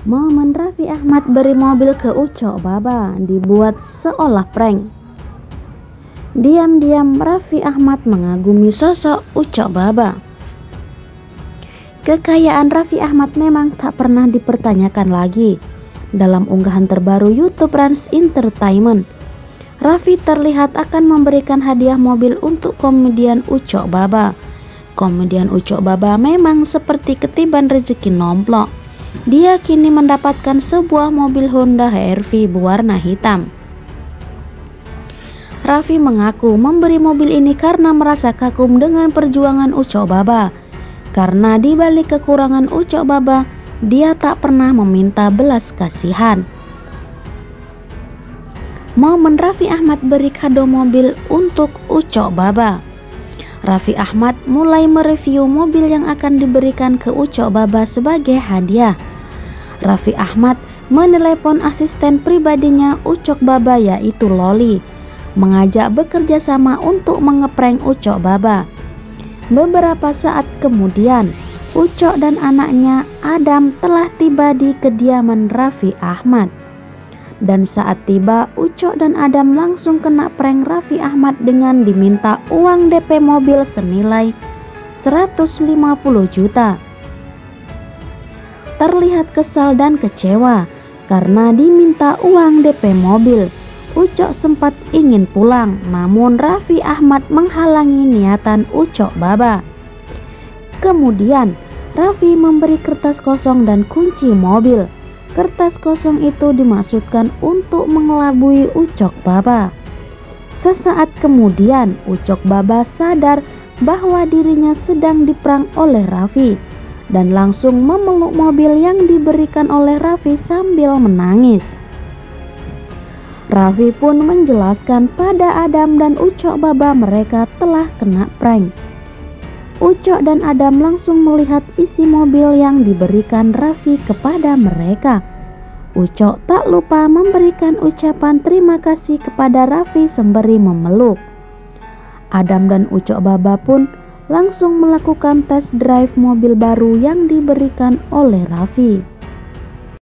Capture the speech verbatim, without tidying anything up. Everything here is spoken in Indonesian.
Momen Raffi Ahmad beri mobil ke Ucok Baba dibuat seolah prank. Diam-diam Raffi Ahmad mengagumi sosok Ucok Baba. Kekayaan Raffi Ahmad memang tak pernah dipertanyakan lagi. Dalam unggahan terbaru YouTube Rans Entertainment, Raffi terlihat akan memberikan hadiah mobil untuk komedian Ucok Baba. Komedian Ucok Baba memang seperti ketiban rezeki nomplok. Dia kini mendapatkan sebuah mobil Honda H R V berwarna hitam. Raffi mengaku memberi mobil ini karena merasa kagum dengan perjuangan Ucok Baba. Karena di balik kekurangan Ucok Baba, dia tak pernah meminta belas kasihan. Momen Raffi Ahmad beri kado mobil untuk Ucok Baba. Raffi Ahmad mulai mereview mobil yang akan diberikan ke Ucok Baba sebagai hadiah. Raffi Ahmad menelepon asisten pribadinya Ucok Baba yaitu Loli, mengajak bekerja sama untuk mengeprank Ucok Baba. Beberapa saat kemudian, Ucok dan anaknya Adam telah tiba di kediaman Raffi Ahmad. Dan saat tiba, Ucok dan Adam langsung kena prank Raffi Ahmad dengan diminta uang D P mobil senilai seratus lima puluh juta. Terlihat kesal dan kecewa karena diminta uang D P mobil. Ucok sempat ingin pulang, namun Raffi Ahmad menghalangi niatan Ucok Baba. Kemudian, Raffi memberi kertas kosong dan kunci mobil. Kertas kosong itu dimaksudkan untuk mengelabui Ucok Baba. Sesaat kemudian, Ucok Baba sadar bahwa dirinya sedang diprank oleh Raffi dan langsung memeluk mobil yang diberikan oleh Raffi sambil menangis. Raffi pun menjelaskan pada Adam dan Ucok Baba mereka telah kena prank. Ucok dan Adam langsung melihat isi mobil yang diberikan Raffi kepada mereka. Ucok tak lupa memberikan ucapan terima kasih kepada Raffi sembari memeluk. Adam dan Ucok Baba pun langsung melakukan tes drive mobil baru yang diberikan oleh Raffi.